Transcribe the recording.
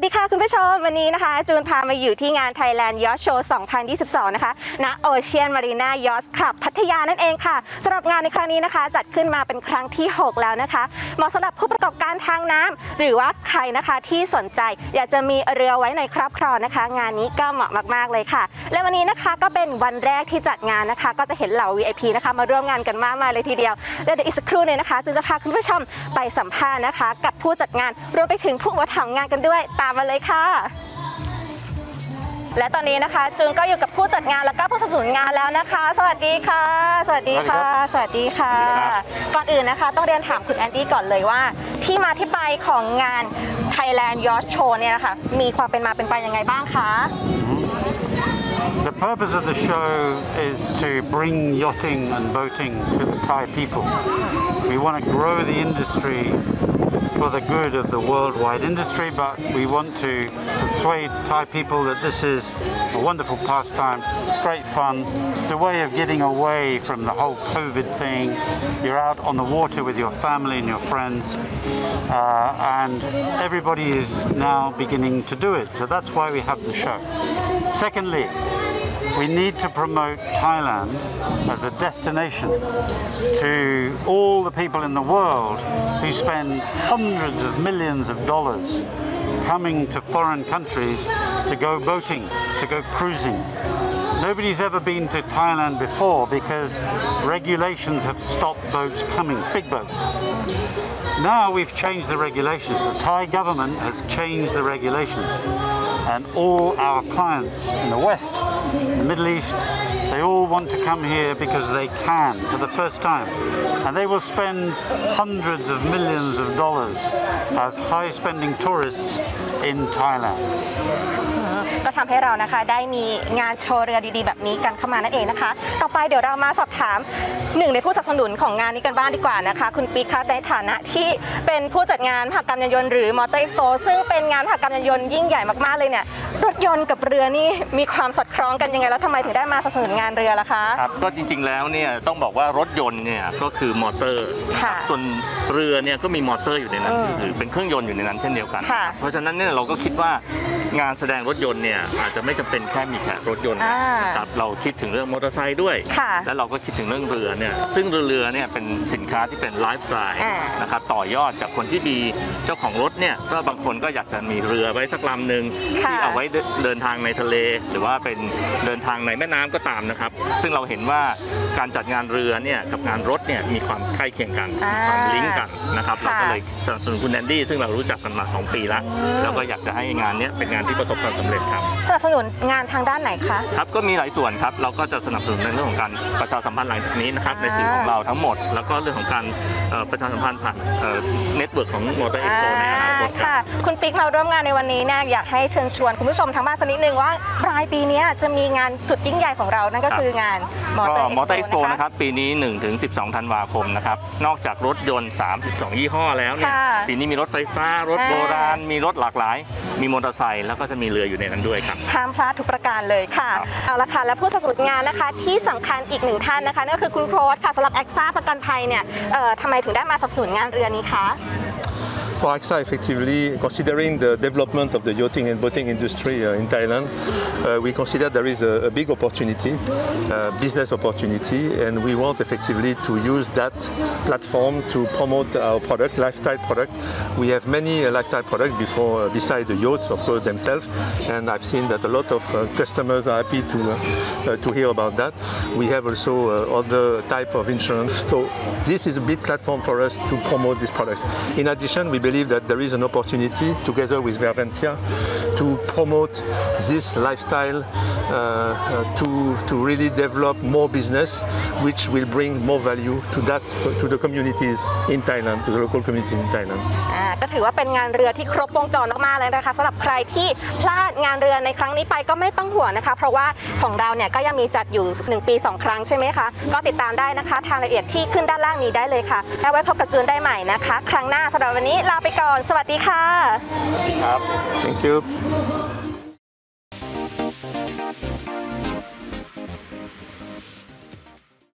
ดีค่ะคุณผู้ชมวันนี้นะคะจูนพามาอยู่ที่งาน Thailand Yacht Show 2022 นะคะณ Ocean Marina Yacht Club พัทยานั่นเองค่ะสำหรับงานในครั้งนี้นะคะจัดขึ้นมาเป็นครั้งที่ 6 แล้วนะคะเหมาะสำหรับผู้ประกอบการทางน้ำหรือว่าใครนะคะที่สนใจอยากจะมีเรือไว้ในครอบครองนะคะงานนี้ก็เหมาะมากๆเลยค่ะและวันนี้นะคะก็เป็นวันแรกที่จัดงานนะคะก็จะเห็นเหล่า VIP นะคะมาร่วมงานกันมากมายเลยทีเดียวและเดี๋ยวอีกสักครู่นึงนะคะจูนจะพาคุณผู้ชมไปสัมภาษณ์นะคะกับผู้จัดงานรวมไปถึงผู้ประถมงานกันด้วยตามมาเลยค่ะและตอนนี้นะคะจูนก็อยู่กับผู้จัดงานและก็ผู้สนับสนุนงานแล้วนะคะสวัสดีค่ะสวัสดีค่ะสวัสดีค่ะก่อนอื่นนะคะต้องเรียนถามคุณแอนดี้ก่อนเลยว่าที่มาที่ไปของงาน Thailand Yacht Show เนี่ยนะคะมีความเป็นมาเป็นไปยังไงบ้างคะ The purpose of the show is to bring yachting and boating to the Thai people. We want to grow the industry for the good of the worldwide industry, but we want to persuade Thai people that this is a wonderful pastime, great fun. It's a way of getting away from the whole COVID thing. You're out on the water with your family and your friends, and everybody is now beginning to do it. So that's why we have the show. Secondly, we need to promote Thailand as a destination to all the people in the world who spend hundreds of millions of dollars coming to foreign countries to go boating, to go cruising. Nobody's ever been to Thailand before because regulations have stopped boats coming, big boats. Now we've changed the regulations. The Thai government has changed the regulations. And all our clients in the West, the Middle East, they all want to come here because they can for the first time. And they will spend hundreds of millions of dollars as high-spending tourists in Thailand. ก็ทำให้เรานะคะได้มีงานโชว์เรือดีๆแบบนี้กันเข้ามานั่นเองนะคะต่อไปเดี๋ยวเรามาสอบถามหนึ่งในผู้สนับสนุนของงานนี้กันบ้างดีกว่านะคะคุณปิ๊กคะในฐานะที่เป็นผู้จัดงานมหกรรมยานยนต์หรือ Motor Expo ซึ่งเป็นงานมหกรรมยานยนต์ยิ่งใหญ่มากๆเลยเนี่ยรถยนต์กับเรือนี่มีความสอดคล้องกันยังไงแล้วทำไมถึงได้มาสนับสนุนงานเรือล่ะคะครับก็จริงๆแล้วเนี่ยต้องบอกว่ารถยนต์เนี่ยก็คือมอเตอร์ส่วนเรือเนี่ยก็มีมอเตอร์อยู่ในนั้นคือเป็นเครื่องยนต์อยู่ในนั้นเช่นเดียวกันเพราะฉะนั้นเนี่ยเราก็คิดว่างานแสดงรถยนต์เนี่ยอาจจะไม่จำเป็นแค่มีแค่รถยนต์นะครับเราคิดถึงเรื่องมอเตอร์ไซค์ด้วยแล้วเราก็คิดถึงเรื่องเรือเนี่ยซึ่งเรือเนี่ยเป็นสินค้าที่เป็นไลฟ์สไตล์นะครับต่อยอดจากคนที่มีเจ้าของรถเนี่ยก็บางคนก็อยากจะมีเรือไว้สักลำหนึ่งที่เอาไว้เดินทางในทะเลหรือว่าเป็นเดินทางในแม่น้ำก็ตามนะครับซึ่งเราเห็นว่าการจัดงานเรือเนี่ยกับงานรถเนี่ยมีความใกล้เคียงกันความลิงก์กันนะครับเราก็เลยสนับสนุนคุณแอนดี้ซึ่งเรารู้จักกันมา2 ปีแล้วแล้วก็อยากจะให้งานนี้เป็นงานที่ประสบความสำเร็จครับสนับสนุนงานทางด้านไหนคะครับก็มีหลายส่วนครับเราก็จะสนับสนุนในเรื่องของการประชาสัมพันธ์หลังจากนี้นะครับในสื่อของเราทั้งหมดแล้วก็เรื่องของการประชาสัมพันธ์ผ่านเน็ตเวิร์กของ Motor Expo ในอนาคตค่ะคุณปิ๊กมาร่วมงานในวันนี้เนี่ยอยากให้เชิญชวนคุณผู้ชมทางบ้านสักนิดนึงว่าปลายปีนี้จะมีงานสุดยิ่งใหญ่ของเรานั่นก็คืองาน Motor Expo นะครับปีนี้ 1-12 ธันวาคมนะครับนอกจากรถยนต์32 ยี่ห้อแล้วเนี่ยปีนี้มีรถไฟฟ้ารถโบราณมีรถหลากหลายมีมอเตอร์ไซค์แล้วก็จะมีเรืออยู่ในนั้นด้วยครับห้ามพลาดทุกประการเลยค่ะเอาละค่ะและผู้สนับสนุนงานนะคะที่สำคัญอีกหนึ่งท่านนะคะนั่นก็คือคุณโค้ชค่ะสำหรับแอคซ่าประกันภัยเนี่ยทำไมถึงได้มาสนับสนุนงานเรือนี้คะ For AXA, effectively, considering the development of the yachting and boating industry in Thailand, we consider there is a big opportunity, business opportunity, and we want effectively to use that platform to promote our product, lifestyle product. We have many lifestyle products beside the yachts, of course, themselves, and I've seen that a lot of customers are happy to hear about that. We have also other type of insurance. So this is a big platform for us to promote this product. In addition, we believe that there is an opportunity together with Vervencia to promote this lifestyle to really develop more business which will bring more value to the communities in Thailand, to the local communities in Thailand. ก็ถือว่าเป็นงานเรือที่ครบวงจรมากๆเลยนะคะสำหรับใครที่พลาดงานเรือในครั้งนี้ไปก็ไม่ต้องห่วงนะคะเพราะว่าของเราเนี่ยก็ยังมีจัดอยู่1 ปี 2 ครั้งใช่ไหมคะก็ติดตามได้นะคะทางรายละเอียดที่ขึ้นด้านล่างนี้ได้เลยค่ะแล้วไว้พบกับจูนได้ใหม่นะคะครั้งหน้าสำหรับวันนี้ลาไปก่อนสวัสดีค่ะสวัสดีครับ Thank you